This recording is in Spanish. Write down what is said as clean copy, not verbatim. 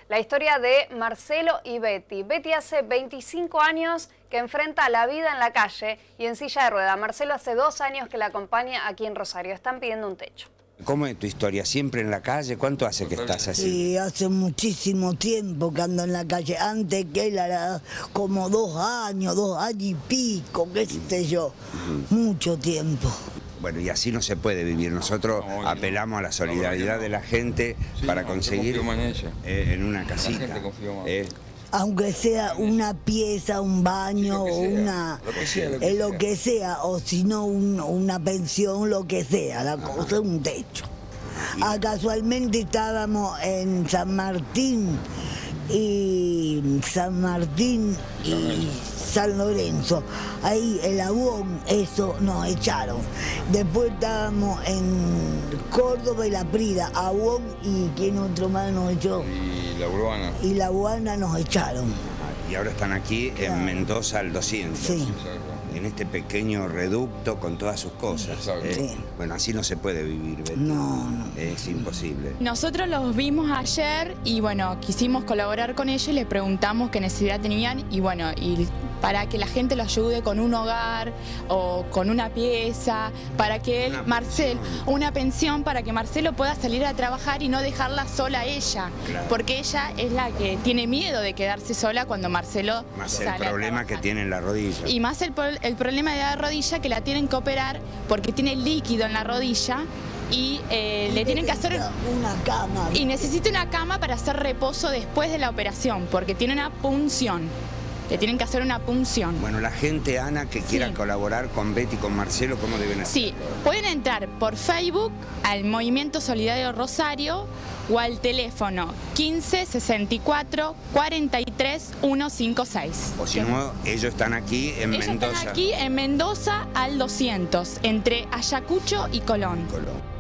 La historia de Marcelo y Betty. Betty hace 25 años que enfrenta la vida en la calle y en silla de rueda. Marcelo hace 2 años que la acompaña aquí en Rosario. Están pidiendo un techo. ¿Cómo es tu historia? ¿Siempre en la calle? ¿Cuánto hace que estás así? Sí, hace muchísimo tiempo que ando en la calle. Antes que él era como 2 años y pico, qué sé yo. Mucho tiempo. Bueno, y así no se puede vivir. Nosotros apelamos a la solidaridad de la gente para conseguir en una casita. Aunque sea una pieza, un baño, lo que sea, o si no una pensión, lo que sea, la cosa es un techo. Casualmente estábamos en San Martín y San Lorenzo, ahí el Abuón, eso nos echaron. Después estábamos en Córdoba y La Prida, Abuón y ¿quién otro más nos echó? Y La Urbana. Y La Urbana nos echaron. Y ahora están aquí en Mendoza al 200. Sí. En este pequeño reducto con todas sus cosas. Sí. Bueno, así no se puede vivir, Betty. No. Es imposible. Nosotros los vimos ayer y bueno, quisimos colaborar con ellos y les preguntamos qué necesidad tenían y bueno, y para que la gente lo ayude con un hogar o con una pieza, para que él, una pensión para que Marcelo pueda salir a trabajar y no dejarla sola a ella, Claro. Porque ella es la que tiene miedo de quedarse sola cuando Marcelo Más sale el problema a que trabajar. tiene en la rodilla. Y más el problema de la rodilla, que la tienen que operar porque tiene líquido en la rodilla y le tienen que hacer una cama. y necesita una cama para hacer reposo después de la operación porque tiene una punción. Le tienen que hacer una punción. Bueno, la gente, Ana, que quiera colaborar con Betty y con Marcelo, ¿cómo deben hacer? Sí, pueden entrar por Facebook al Movimiento Solidario Rosario o al teléfono 15 64 43 156. O si no, ellos están aquí en Mendoza. Están aquí en Mendoza al 200, entre Ayacucho y Colón.